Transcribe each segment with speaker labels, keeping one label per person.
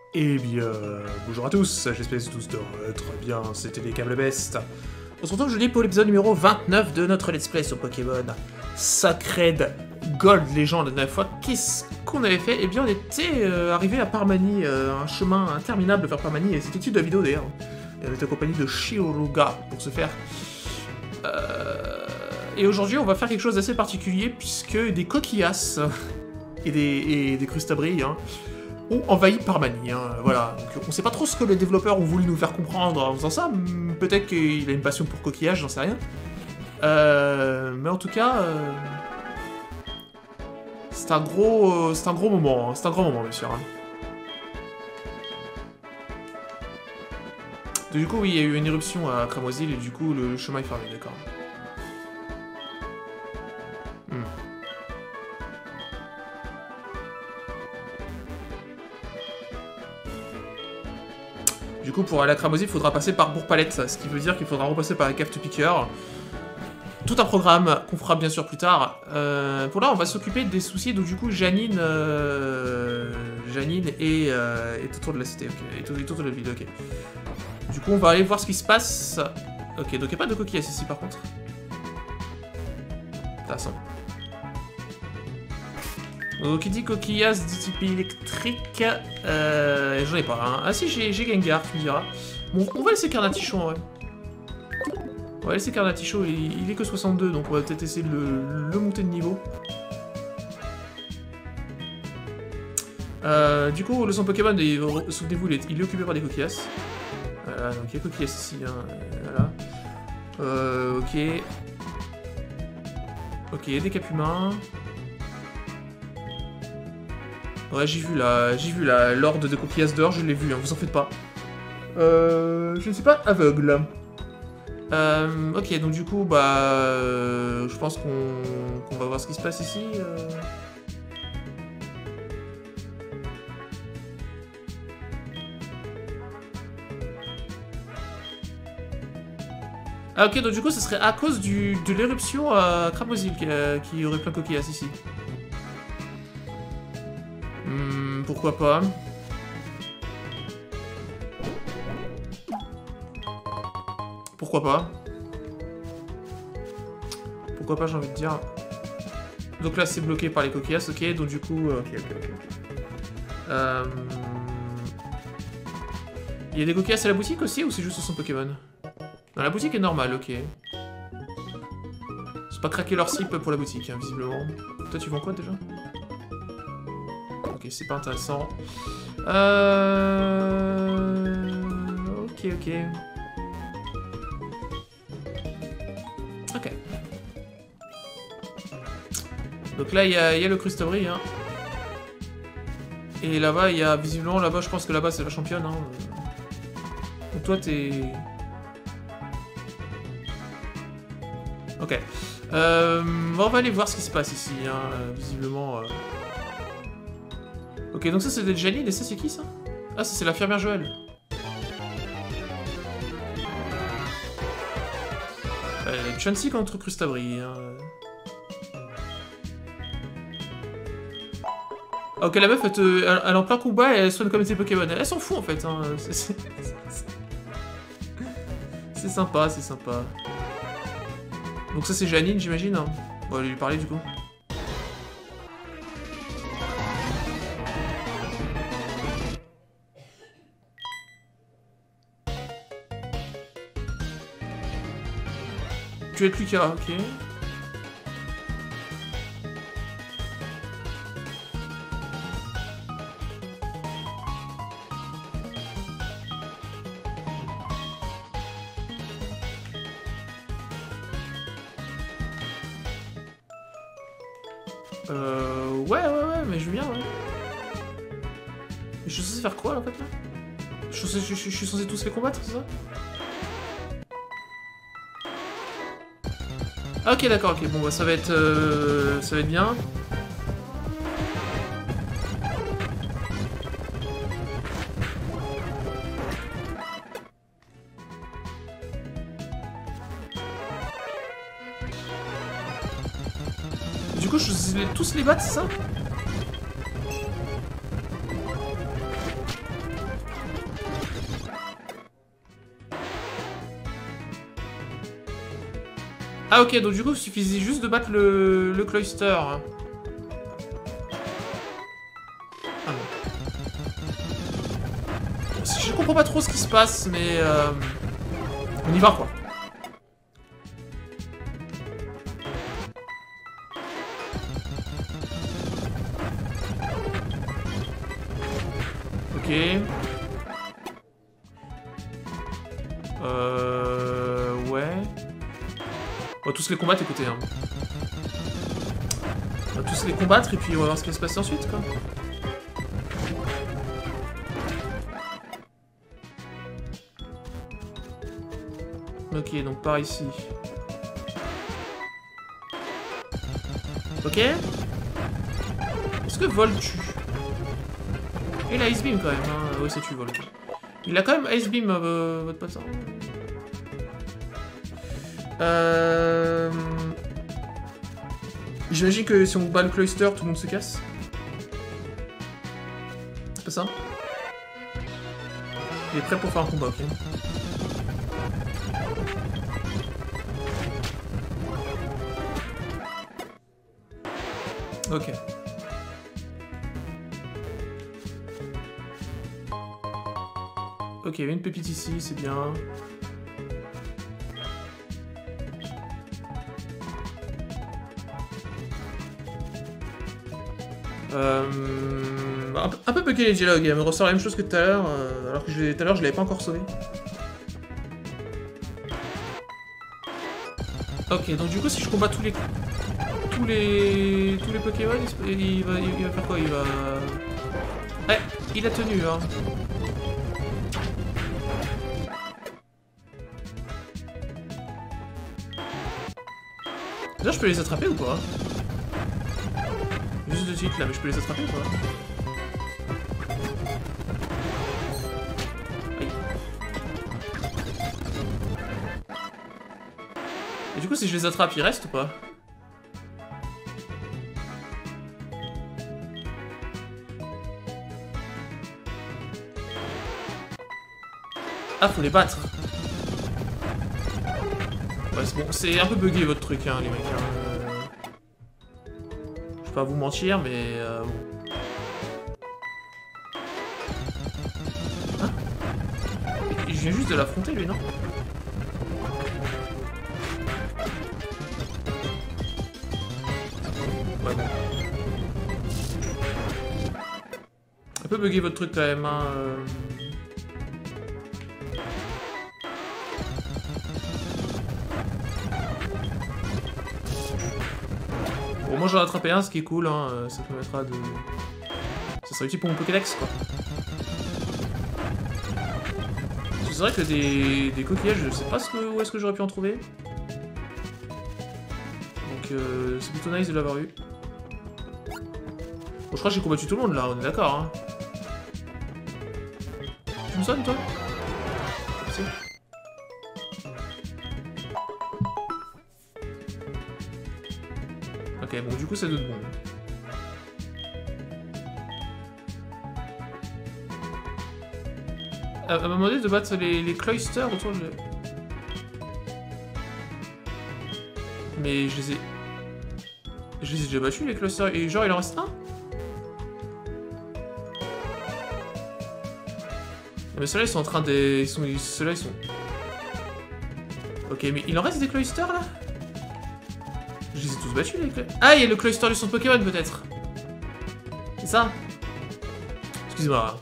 Speaker 1: Eh bien, bonjour à tous, j'espère que tous très bien, c'était les câbles best. On se retrouve aujourd'hui pour l'épisode numéro 29 de notre let's play sur Pokémon Sacred Gold Legend. La dernière fois, qu'est-ce qu'on avait fait? Eh bien, on était arrivé à Parmanie, un chemin interminable vers Parmanie, et c'était le titre de la vidéo d'ailleurs. Et on était accompagné de Shiruga pour ce faire. Et aujourd'hui, on va faire quelque chose d'assez particulier, puisque des coquillasses et des crustabris, hein, ont envahi Parmanie, hein, voilà. Donc, on sait pas trop ce que les développeurs ont voulu nous faire comprendre en faisant ça. Peut-être qu'il a une passion pour coquillages, j'en sais rien. Mais en tout cas, c'est un gros moment, hein. C'est un grand moment, bien sûr. Hein. Du coup, oui, il y a eu une éruption à Cramoisil et du coup, le chemin est fermé, d'accord. Du coup, pour aller à Cramoisil, il faudra passer par Bourg-Palette, ce qui veut dire qu'il faudra repasser par la cave de piqueur. Tout un programme qu'on fera bien sûr plus tard. Pour là, on va s'occuper des soucis, donc du coup, Janine est autour de la cité, ok, est autour de la ville, ok. Du coup, on va aller voir ce qui se passe. Ok, donc il n'y a pas de coquillas ici, par contre. Intéressant. Donc, qui dit coquillas de type électrique, j'en ai pas, hein. Ah si, j'ai Gengar, tu me diras. Bon, on va laisser Carnatichon, ouais. On va laisser Carnatichon, il est que 62, donc on va peut-être essayer de le monter de niveau. Du coup, le son Pokémon, souvenez-vous, il est occupé par des coquillas. Voilà, donc il y a coquillas ici, hein, voilà. Ok. Ok, des caphumains. Ouais, j'ai vu la l'horde de coquillas dehors, je l'ai vu, hein, vous en faites pas. Je ne suis pas aveugle. Ok, donc du coup, bah... je pense qu'on va voir ce qui se passe ici. Ah ok, donc du coup, ce serait à cause de l'éruption à Cramoisil qui aurait plein de coquillas ici. Pourquoi pas. Pourquoi pas. Pourquoi pas, j'ai envie de dire. Donc là, c'est bloqué par les coquillas, ok, donc du coup... Ok. Il y a des coquillas à la boutique aussi, ou c'est juste son Pokémon? Non, la boutique est normale, ok. C'est pas craquer leur slip pour la boutique, hein, visiblement. Toi, tu vends quoi, déjà? Ok, c'est pas intéressant. Ok. Ok. Donc là, il y a le crustabri, hein. Et là-bas, il y a visiblement, là-bas, je pense que là-bas, c'est la championne, hein. Donc toi, t'es... Ok. On va aller voir ce qui se passe ici, hein, visiblement... Ok, donc ça, c'est des Janine, et ça, c'est qui, ça? Ah, ça, c'est l'infirmière Joël. Chansey contre Crustabri, hein. Ok, la meuf, elle est en plein combat et elle soigne comme ses Pokémon. Elle s'en fout, en fait, hein. C'est sympa, c'est sympa. Donc ça, c'est Janine, j'imagine, hein. On va aller lui parler, du coup. Tu es Lucas, ok. Ouais, mais je veux bien, ouais. Je suis censé faire quoi, là, en fait, là? Je suis censé tous les combattre, c'est ça? Ah, ok, d'accord, ok, bon, bah, ça va être bien. Du coup, je vais tous les battre, c'est ça? Ah ok, donc du coup, il suffisait juste de battre le cloister. Ah bon. Je comprends pas trop ce qui se passe, mais... on y va, quoi. Ok. Ouais. On va tous les combattre, écoutez. Hein. On va tous les combattre et puis on va voir ce qui va se passer ensuite, quoi. Ok, donc par ici. Ok. Est-ce que Vol tue? Il a Ice Beam quand même, hein. Oui, ça tue Vol. Il a quand même Ice Beam, votre patient. J'imagine que si on bat le cloister, tout le monde se casse. C'est pas ça? Il est prêt pour faire un combat, ok. Ok. Ok, il y avait une pépite ici, c'est bien. Un peu bugué les dialogues, elle me ressort la même chose que tout à l'heure, alors que tout à l'heure je l'avais pas encore sauvé. Ok, donc du coup si je combats tous les Pokémon, il va faire quoi? Il va... Ouais, il a tenu, hein. Déjà, je peux les attraper ou pas? Juste de suite là, mais je peux les attraper ou pas? Aïe. Et du coup, si je les attrape, ils restent ou pas? Ah, faut les battre. Ouais, c'est bon. C'est un peu bugué votre truc, hein, les mecs. Hein. Je vais pas vous mentir, mais... bon. Hein? Je viens juste de l'affronter, lui, non? Ouais, bon. Un peu bugué votre truc, quand même, hein. Bon, moi j'en ai attrapé un, ce qui est cool, hein, ça permettra de... Ça sera utile pour mon Pokédex, quoi. C'est vrai que des coquillages, je sais pas où est-ce que j'aurais pu en trouver. Donc c'est plutôt nice de l'avoir eu. Bon, je crois que j'ai combattu tout le monde, là, on est d'accord, hein. Tu me sonnes, toi? Merci. Ok, bon, du coup, ça donne bon. Elle m'a demandé de battre les cloisters autour de... Mais je les ai... Je les ai déjà battus, les cloisters, et genre, il en reste un? Mais ceux-là, ils sont en train de... Ceux-là, ils sont... Ok, mais il en reste des cloisters, là? Je les ai tous battus, les cloisters. Ah, il y a le cloister du son Pokémon, peut-être. C'est ça? Excusez-moi.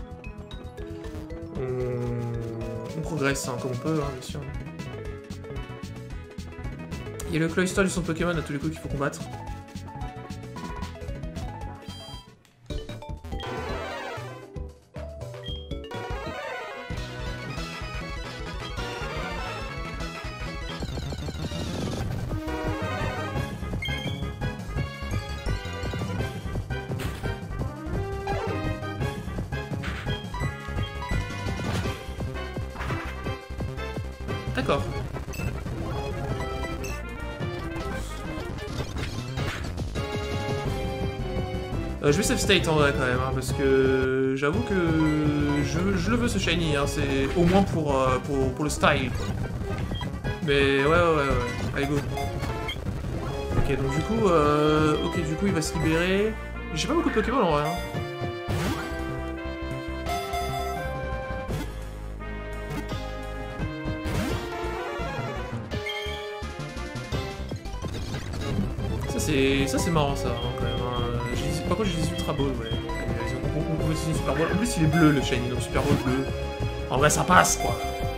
Speaker 1: On progresse, hein, comme on peut, hein, bien sûr. Il y a le cloister du son Pokémon à tous les coups qu'il faut combattre. D'accord. Je vais save state en vrai quand même, hein, parce que j'avoue que je le veux ce shiny, hein, c'est au moins pour le style, quoi. Mais ouais. Allez, go. Ok, donc du coup, il va se libérer. J'ai pas beaucoup de Pokémon en vrai. Hein. Ça c'est marrant ça, hein, quand même. Hein. Par contre, j'ai des Ultra Balls, ouais. On peut essayer Super Ball. En plus, il est bleu le shiny, donc Super Ball bleu. En vrai, ça passe quoi.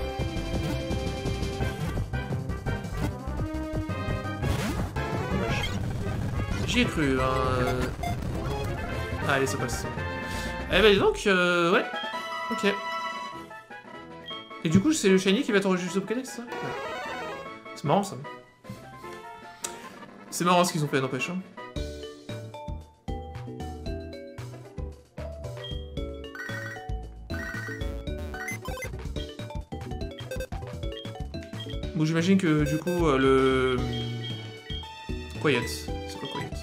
Speaker 1: J'y ai cru, hein. Allez, ça passe. Eh ben, donc, ouais. Ok. Et du coup, c'est le shiny qui va t'enregistrer au Pokédex, ça? Ouais. C'est marrant, ça. C'est marrant ce qu'ils ont fait, n'empêche. Hein. Bon, j'imagine que, du coup, le... Quiet. C'est quoi Quiet?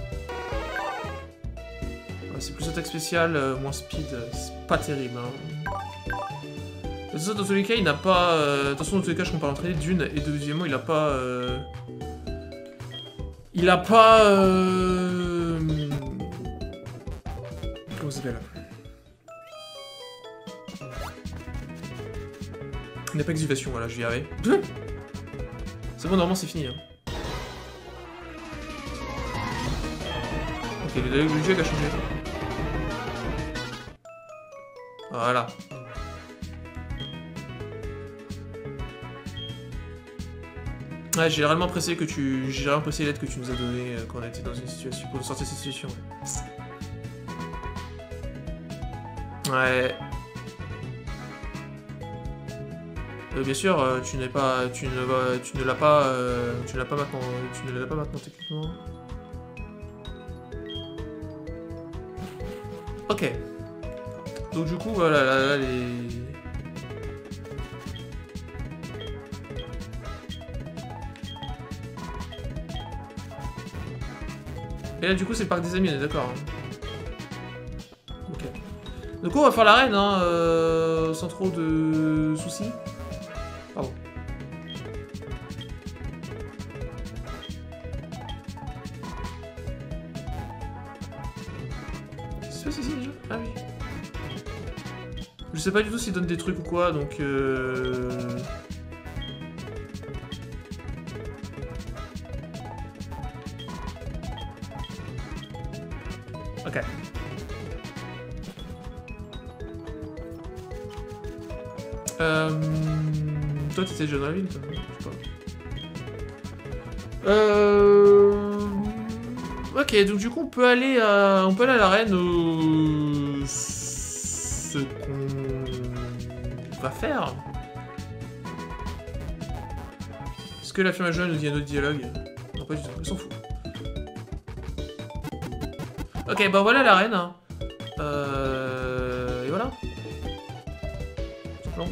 Speaker 1: C'est plus attaque spéciale, moins speed. C'est pas terrible, hein. De toute façon, dans tous les cas, il n'a pas... De toute façon, dans tous les cas, je compare l'entraîner d'une, et deuxièmement, il a pas... Il a pas... Comment ça s'appelle? Il n'a pas exultation, voilà, je vais y arriver. C'est bon, normalement, c'est fini. Hein. Ok, le jeu a changé. Voilà. Ouais, j'ai réellement apprécié l'aide que tu nous as donnée quand on était dans une situation, pour sortir de cette situation. Ouais. Bien sûr, tu ne l'as pas maintenant techniquement. Ok. Donc du coup, voilà, là les... Et là, du coup, c'est le parc des amis, on est d'accord. Hein. Ok. Donc on va faire l'arène, hein, sans trop de soucis. Pardon. Qu'est-ce qui se passe ici déjà? Ah oui. Je sais pas du tout s'il donne des trucs ou quoi, donc Ok. Toi, t'étais déjà dans la ville, toi? Je sais pas. Ok, donc du coup, on peut aller à l'arène. Ce qu'on va faire. Est-ce que la firme jeune nous dit un autre dialogue? Non, pas du tout. On s'en fout. Ok, bah voilà l'arène. Hein. Et voilà. Simplement.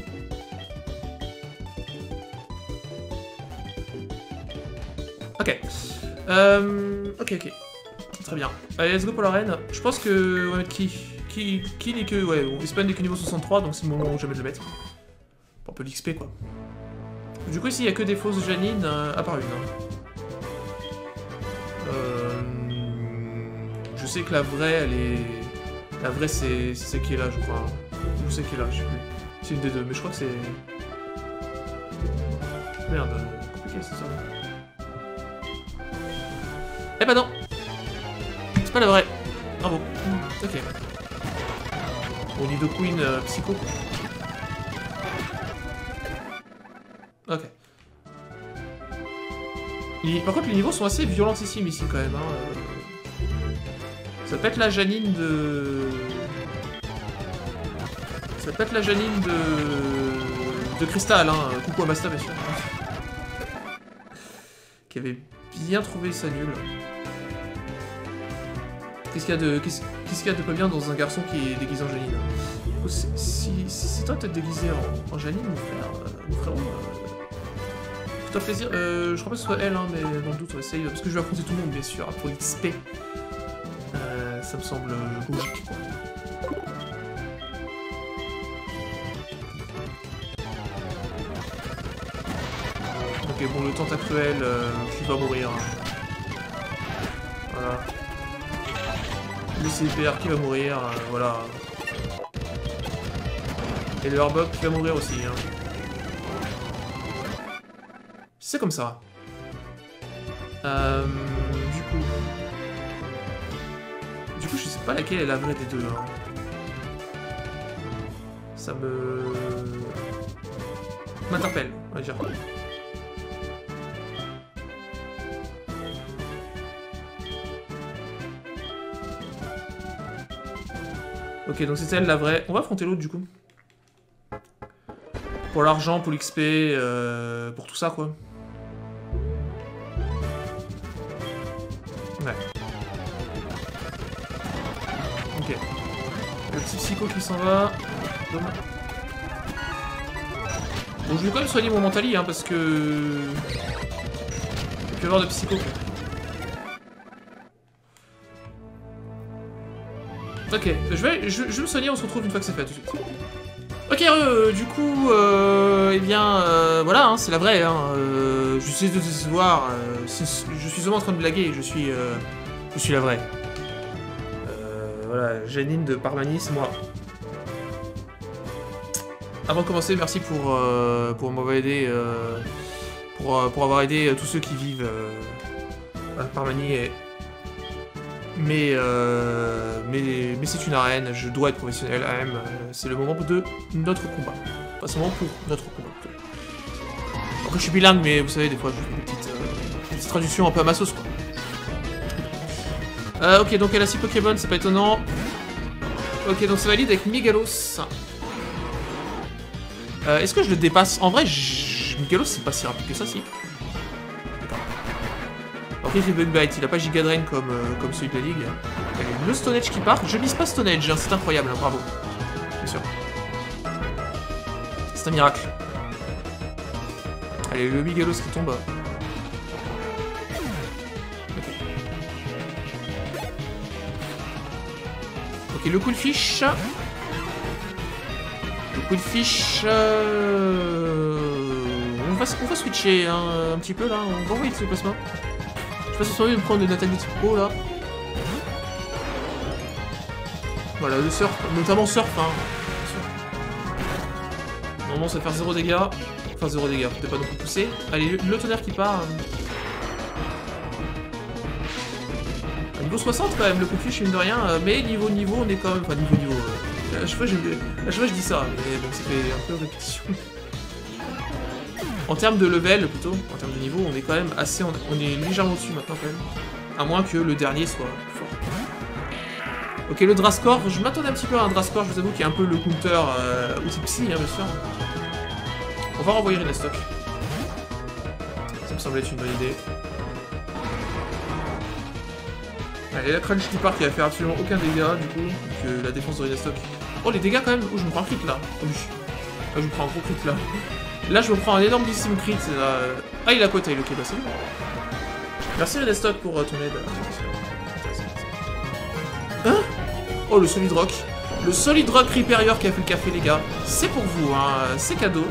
Speaker 1: Ok. Ok. Très bien. Allez, let's go pour l'arène. Je pense que on va mettre qui n'est que... Ouais, on spawn n'est que niveau 63, donc c'est le moment où jamais de le mettre. Pour un peu l'XP, quoi. Du coup, ici, il n'y a que des fausses Janine, à part une. Je sais que la vraie, elle est... La vraie, c'est celle qui est là, je crois. Ou celle qui est là, je sais plus. C'est une des deux, mais je crois que c'est... Merde, compliqué, c'est ça. Eh bah non! C'est pas la vraie. Bravo. Ok. Bon, Nidoqueen psycho. Ok. Par contre, les niveaux sont assez violentissimes ici quand même. Hein. Ça peut être la Janine de... Ça peut être la Janine de Cristal. Hein. Coucou à Masta, bien sûr. Qui avait bien trouvé ça nul. Qu'est-ce qu'il y a de pas bien dans un garçon qui est déguisé en Janine? Si toi t'es déguisé en Janine, mon frérot, tout un plaisir. Je crois pas que ce soit elle, hein, mais dans le doute on essaye, parce que je vais affronter tout le monde bien sûr, pour l'XP. Ça me semble logique. Ok, bon, le tentacruel qui va mourir. Voilà. Le CPR qui va mourir, voilà. Et le Harbok qui va mourir aussi. Hein. C'est comme ça. Du coup, je sais pas laquelle est la vraie des deux. Hein. Ça m'interpelle, on va dire. Ok, donc c'est elle la vraie. On va affronter l'autre du coup. Pour l'argent, pour l'XP, pour tout ça quoi. Ouais. Ok. Le petit psycho qui s'en va. Bon, je vais quand même soigner mon mentali, hein, parce que... Il peut y avoir de psycho. Ok, je vais me soigner, on se retrouve une fois que c'est fait, tout de suite. Ok, du coup, eh bien, voilà, hein, c'est la vraie, hein, je suis de décevoir, je suis seulement en train de blaguer, je suis la vraie. Voilà, Janine de Parmani, c'est moi. Avant de commencer, merci pour m'avoir aidé, pour avoir aidé tous ceux qui vivent à Parmani. Mais c'est une arène, je dois être professionnel, c'est le moment de notre combat. Pas seulement pour notre combat. Après, je suis bilingue, mais vous savez, des fois, je fais des petites traductions un peu à ma sauce, quoi. Ok, donc elle a 6 Pokémon, c'est pas étonnant. Ok, donc c'est valide avec Migalos. Est-ce que je le dépasse? En vrai, Migalos, c'est pas si rapide que ça, si. Ok, il fait Bug Bite, il a pas Giga Drain comme celui de la Ligue. Allez, le Stone Edge qui part. Je mise pas Stone Edge, hein, c'est incroyable, hein, bravo. Bien sûr. C'est un miracle. Allez, le Migalos qui tombe. Ok, le Coolfish. Le Coolfish... On va switcher hein, un petit peu là, on va envoyer ce placement. Je passe sur lui de prendre de Nathalie Tipo là. Voilà, le surf, notamment surf, hein. Normalement ça va faire 0 dégâts. Enfin 0 dégâts, peut-être pas non plus poussé. Allez, le tonnerre qui part. Niveau 60 quand même, le coup de fiche, mine de rien. Mais niveau, on est quand même. Enfin, niveau. À chaque fois, je dis ça, mais bon, ça fait un peu répétition. En termes de level, plutôt, en termes de niveau, on est quand même assez... On est légèrement au-dessus maintenant, quand même. À moins que le dernier soit plus fort. Ok, le Drascore, je m'attendais un petit peu à un Drascore, je vous avoue, qui est un peu le counter outil psy, hein, bien sûr. On va renvoyer Renestock. Ça me semblait être une bonne idée. Allez, la Crunch qui part, qui va faire absolument aucun dégât, du coup, que la défense de Renestock. Oh, les dégâts, quand même. Oh, je me prends un crit, là. Oh, oui. Ah, je me prends un gros crit, là. Là, je me prends un énormissime crit. Ah, il a quotail, ok, bah c'est bon. Merci Renestock pour ton aide. Hein? Oh, le Solid Rock. Le Solid Rock Riperior qui a fait le café, les gars. C'est pour vous, hein. C'est cadeau.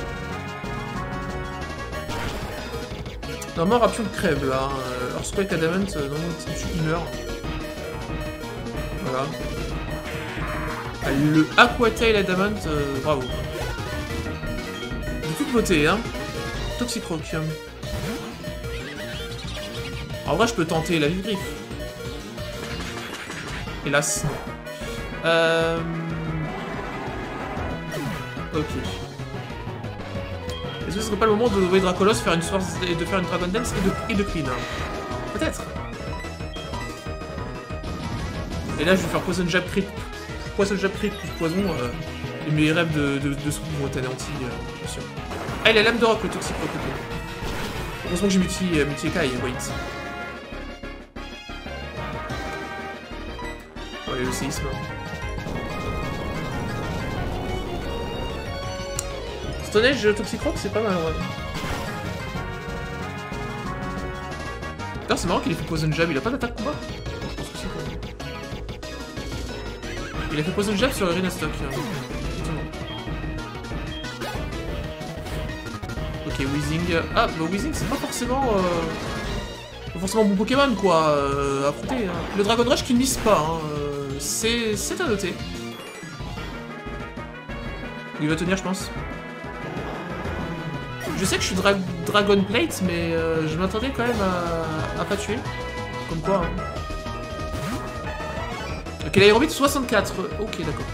Speaker 1: Normalement, Rapion crève, là. Alors, Spike Adamant, normalement, il meurt. Voilà. Allez, le Aquatail Adamant, bravo. De toute beauté, hein. Toxic Rock. En vrai, je peux tenter la Vif Griffe. Hélas, non. Ok. Est-ce que ce serait pas le moment de envoyer Dracolos, faire une source et de faire une Dragon Dance et de clean? Peut-être. Et là, je vais faire Poison Jab Crit. Poison Jab Crit plus Poison. Et mes rêves de soupe vont être anéantis, bien sûr. Ah, il a l'âme de rock, le Toxic Rock. Heureusement que j'ai multi-Ekai, wait. Oh, et le séisme. Stone Edge Toxic Rock, c'est pas mal, ouais. D'ailleurs, c'est marrant qu'il ait fait Poison Jab, il a pas d'attaque combat? Je pense que c'est quand même. Il a fait Poison Jab sur le Renestock. Ok, Ok, Weezing. Ah, bah Weezing, c'est pas forcément bon Pokémon, quoi, à affronter. Hein. Le Dragon Rush qui ne mise pas, hein, c'est à noter. Il va tenir, je pense. Je sais que je suis Dragon Plate, mais je m'attendais quand même à pas tuer. Comme quoi, hein. Ok, l'aérobite 64. Ok, d'accord.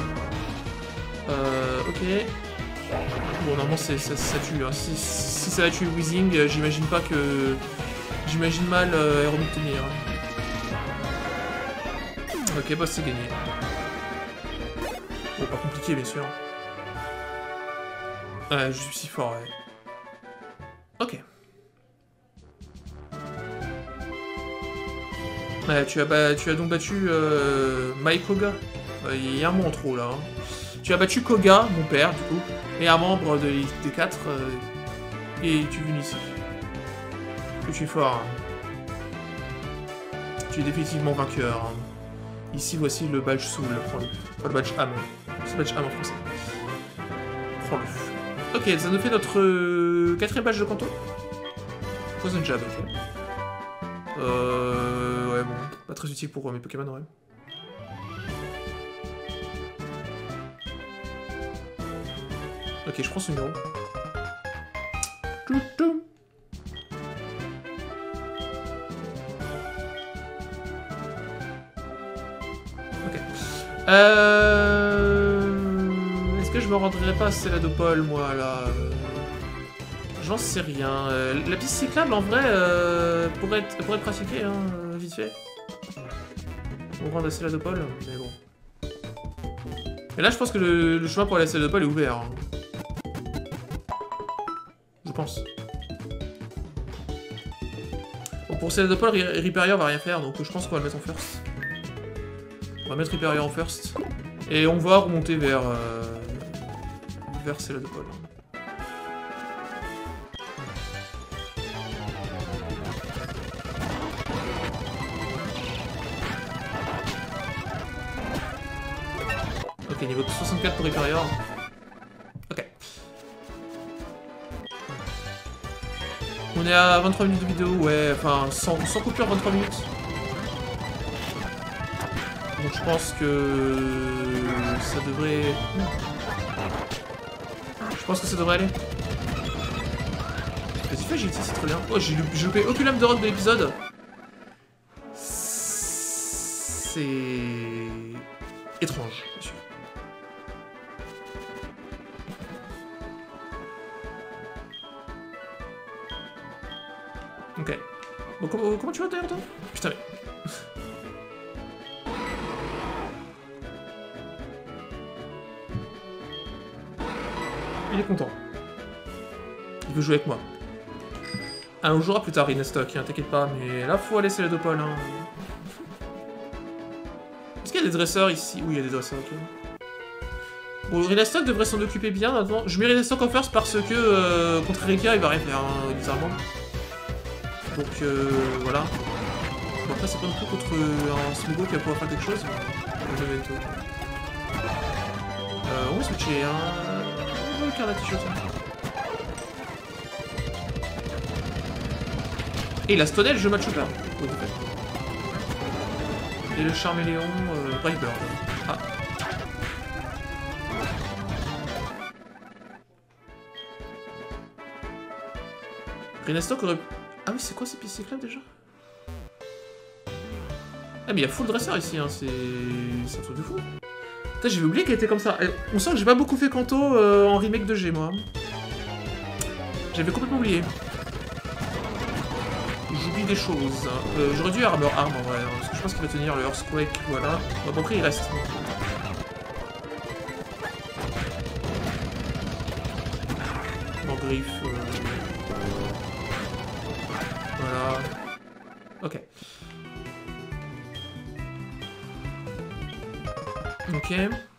Speaker 1: Ok. Bon, normalement, ça tue. Hein. Si ça va tuer Weezing, j'imagine pas que... J'imagine mal aérobite tenir. Ok, boss, c'est gagné. Bon, pas compliqué, bien sûr. Ouais, je suis si fort, ouais. Ok. Ouais, tu as donc battu My Koga. Il y a un mot en trop là. Hein. Tu as battu Koga, mon père, du coup, et un membre des 4, et tu viens ici. Que tu es fort. Hein. Tu es définitivement vainqueur. Hein. Ici, voici le badge Soul. Prends-le. Pas le badge âme. C'est le badge âme en français. Prends-le. Ok, ça nous fait notre 4ème badge de Kanto. Poison Jab, ok. Ouais, bon, pas très utile pour mes Pokémon, ouais. Ok, je prends ce numéro. Ok. Est-ce que je me rendrai pas à Céladopole, moi, là J'en sais rien. La piste cyclable, en vrai, pourrait être pratiquée, hein, vite fait. On rend à Céladopole, mais bon. Et là, je pense que le chemin pour aller à Céladopole est ouvert. Hein. Je pense. Bon, pour Céladopole, Rhyperior va rien faire, donc je pense qu'on va le mettre en first. On va mettre Rhyperior en first. Et on va remonter vers Céladopole. Ok, niveau 64 pour Rhyperior. Ok. On est à 23 minutes de vidéo, ouais, enfin, sans coupure, 23 minutes. Donc je pense que ça devrait... Je pense que ça devrait aller. Vas-y, fais, j'ai utilisé, c'est trop bien. Oh, j'ai loupé aucune lame de rock de l'épisode. C'est... étrange, bien sûr. Ok. Bon, comment tu vas d'ailleurs, toi? Putain, mais... Il est content. Il veut jouer avec moi. Ah, on jouera plus tard, Inestock, hein, t'inquiète pas, mais là, faut aller Céladopole, hein. Est-ce qu'il y a des dresseurs ici? Oui, il y a des dresseurs, ok. Bon, Inestock devrait s'en occuper bien, maintenant. Je mets Inestock en first parce que, contre Erika, il va rien faire, hein, bizarrement. Donc, voilà. Bon, après, c'est pas non plus contre un Smogo qui va pouvoir faire quelque chose. On va switcher, hein. On va garder la t-shirt. Et il a stonné le jeu match shooter. Et le Charméléon, Brightbird. Ah. Renestock aurait... Ah oui, c'est quoi ces pistes cyclables déjà? Ah mais il y a full dresseur ici, hein, c'est un truc de fou. Putain, j'avais oublié qu'elle était comme ça. On sent que j'ai pas beaucoup fait Kanto en remake de G, moi. J'avais complètement oublié. J'oublie des choses. J'aurais dû Armor Arm en vrai, hein, parce que je pense qu'il va tenir le Earthquake, voilà. Bon, après il reste. Bon, griffe. Voilà. Ok. Ok.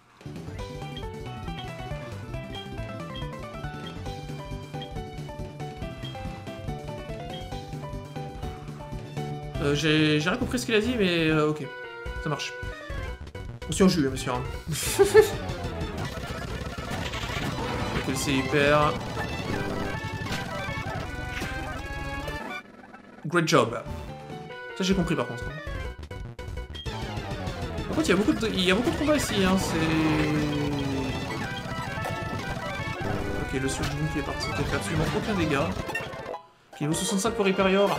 Speaker 1: J'ai rien compris ce qu'il a dit, mais ok. Ça marche. On s'y en joue, monsieur. Ok, c'est hyper. Great job. Ça j'ai compris par contre. Par contre il y a beaucoup de combats ici, hein, c'est... Ok, le seul qui est parti, qui a fait absolument aucun dégât. Ok, niveau 65 pour Hyperior.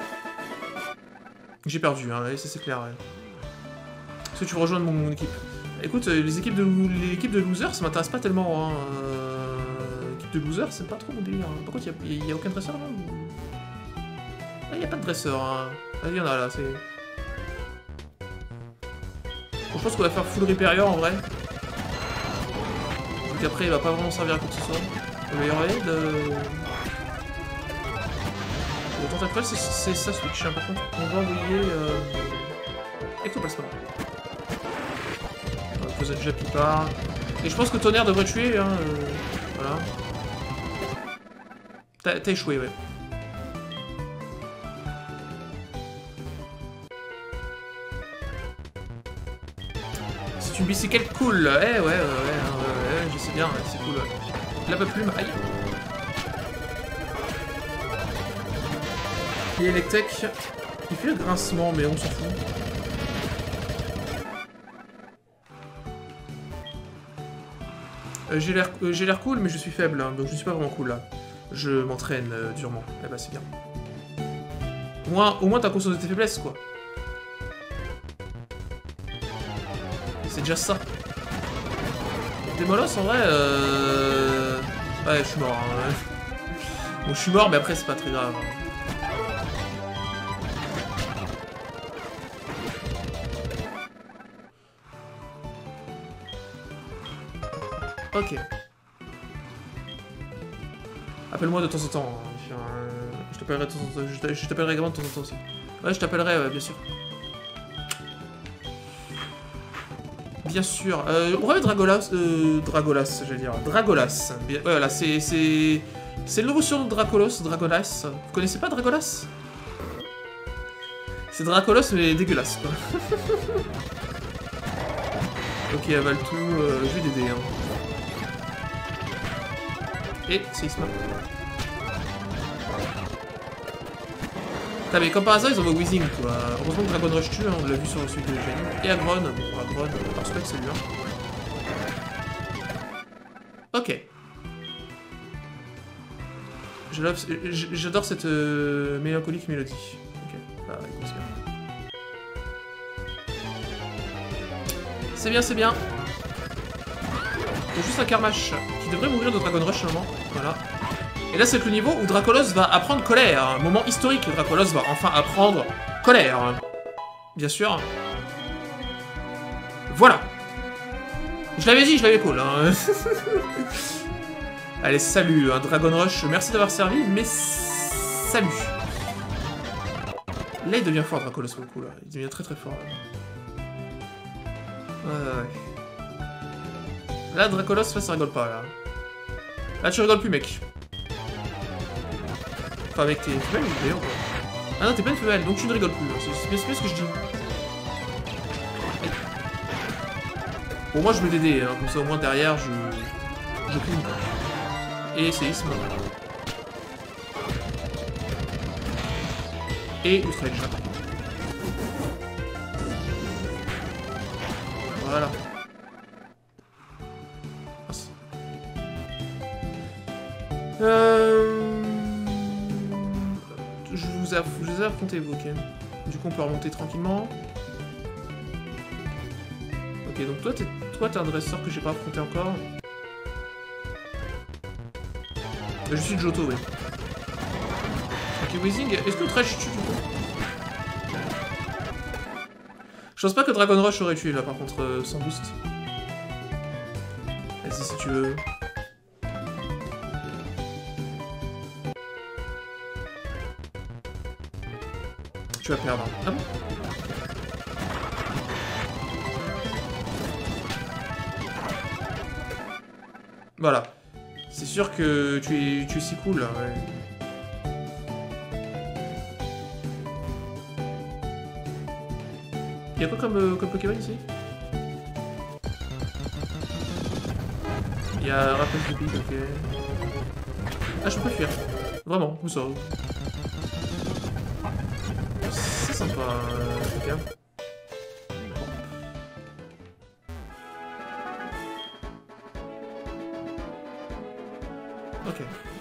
Speaker 1: J'ai perdu, hein, ça c'est clair. Ouais. Est-ce que tu veux rejoindre mon équipe? Écoute, l'équipe de losers, ça m'intéresse pas tellement. Hein. L'équipe de losers, c'est pas trop mon délire. Par contre, il y a aucun dresseur là ou... Ah, il n'y a pas de dresseur. Hein. Ah, il y en a là, c'est... Bon, je pense qu'on va faire full Hyperior en vrai. Donc après, il va pas vraiment servir à quoi que ce soit. Le meilleur aide... Le tentacle, c'est ça switch. Hein. Par contre, on va envoyer... Ectoplasma. Vous êtes déjà qui part. Et je pense que Tonnerre devrait tuer, hein, voilà. T'as échoué, ouais. C'est une bicyclette cool. Eh ouais, je sais bien, ouais, c'est cool. Ouais. La plume, aïe. Et Electek, il fait le grincement, mais on s'en fout. J'ai l'air cool, mais je suis faible, hein, donc je suis pas vraiment cool là. Je m'entraîne durement. Eh bah c'est bien. Au moins t'as conscience de tes faiblesses, quoi. C'est déjà ça. Démolos, en vrai, ouais, je suis mort. Hein, ouais. Bon, je suis mort, mais après c'est pas très grave. Hein. Ok. Appelle-moi de temps en temps. Hein. Je t'appellerai de temps en temps. Je t'appellerai également de temps en temps aussi. Ouais, je t'appellerai, ouais, bien sûr. Bien sûr. On va mettre Dragolas. Dragolas, j'allais dire. Dragolas. Bien, voilà, c'est le nouveau surnom de Dracolos, Dragolas. Vous connaissez pas Dragolas? C'est Dracolos, mais dégueulasse, quoi. Ok, avale tout. Je vais t'aider, hein. Et séisme. Putain, mais comme par hasard, ils envoient Weezing, quoi. Heureusement que Dragon Rush tue, hein, on l'a vu sur le suite de Jenny. Et Agron. Bon, Agron, par spec, c'est lui, hein. Ok. J'adore cette mélancolique mélodie. Ok, bah, écoute, c'est bien. C'est bien. Il y a juste un Karmash qui devrait mourir de Dragon Rush seulement. Voilà. Et là, c'est le niveau où Dracolos va apprendre colère. Un moment historique. Dracolos va enfin apprendre colère. Bien sûr. Voilà. Je l'avais dit, je l'avais cool. Hein. Allez, salut, hein, Dragon Rush. Merci d'avoir servi, mais salut. Là, il devient fort, Dracolos, pour le coup. Là. Il devient très très fort. Là. Ouais. Là, Dracolos, ça rigole pas, là. Là, tu rigoles plus, mec. Enfin, avec tes femelles, d'ailleurs. Ah non, t'es pas une femelle, donc tu ne rigoles plus. C'est bien ce que je dis. Bon, moi, je vais t'aider, hein, comme ça, au moins, derrière, je clean. Et séisme. Et Ultra Edge. Voilà. Je vous ai affronté, vous, ok. Du coup, on peut remonter tranquillement. Ok, donc toi, t'es un dresseur que j'ai pas affronté encore. Je suis Johto, oui. Ok, Weezing, est-ce que le trash tue du coup? Je pense pas que Dragon Rush aurait tué là, par contre, sans boost. Vas-y, si tu veux. Tu vas perdre. Ah bon? Voilà. C'est sûr que tu es si cool, là, ouais. Y'a quoi comme Pokémon ici? Y'a Rappel de Pique, ok. Ah, je peux fuir. Vraiment, où ça? sympa, ok. Ok.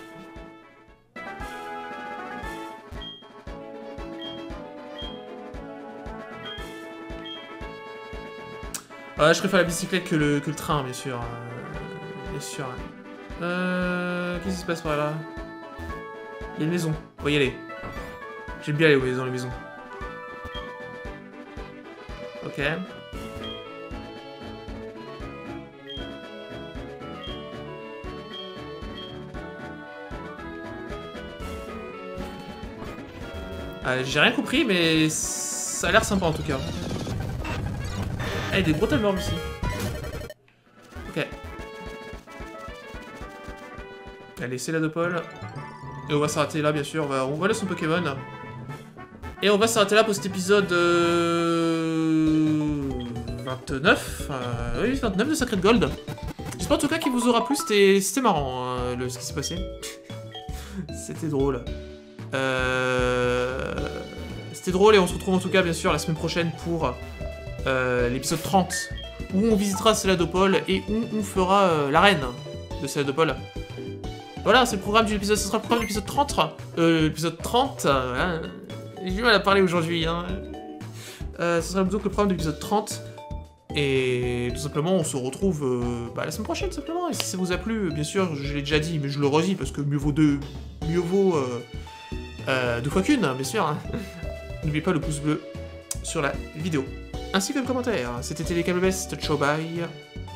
Speaker 1: Je préfère la bicyclette que le train, bien sûr. Bien sûr. Qu'est-ce qui se passe par là? Il y a une maison. On va y aller. J'aime bien aller dans les maisons. Ok. J'ai rien compris, mais ça a l'air sympa en tout cas. Ah, il y a des gros timers aussi. Ok. Allez, c'est la de Paul. Et on va s'arrêter là, bien sûr. On va laisser son Pokémon. Et on va s'arrêter là pour cet épisode 29. Oui, 29 de Sacred Gold. J'espère en tout cas qu'il vous aura plu. C'était marrant, ce qui s'est passé. C'était drôle. C'était drôle et on se retrouve en tout cas, bien sûr, la semaine prochaine pour l'épisode 30. Où on visitera Céladopole et où on fera l'arène de Céladopole. Voilà, c'est le programme de l'épisode, ce sera le programme de l'épisode 30. L'épisode 30, hein, j'ai du mal à parler aujourd'hui. Hein. Ce sera donc le programme de l'épisode 30. Et tout simplement, on se retrouve la semaine prochaine, simplement. Et si ça vous a plu, bien sûr, je l'ai déjà dit, mais je le redis, parce que mieux vaut deux fois qu'une, bien sûr. Hein. N'oubliez pas le pouce bleu sur la vidéo, ainsi que le commentaire. C'était Télécable Best, ciao bye.